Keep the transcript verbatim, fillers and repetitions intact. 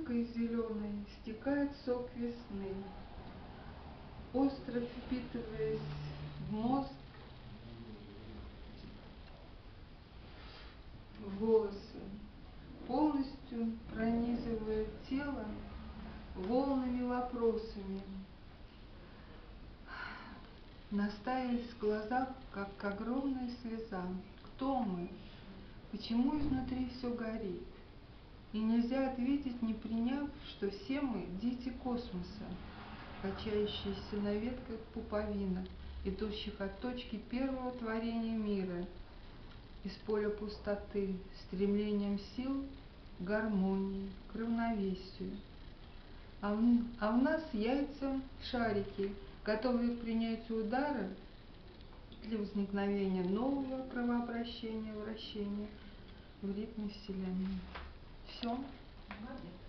струйкой зеленой стекает сок весны, остро впитываясь в мозг, в волосы, полностью пронизывая тело волнами вопросами, настаиваясь в глазах, как огромная слеза. Кто мы? Почему изнутри все горит? И нельзя ответить, не приняв, что все мы дети космоса, качающиеся на ветках пуповина, идущих от точки первого творения мира, из поля пустоты, стремлением сил к гармонии, к равновесию. А в, а в нас яйца шарики, готовые к принятию удара для возникновения нового кровообращения, вращения в ритме Вселенной. Все.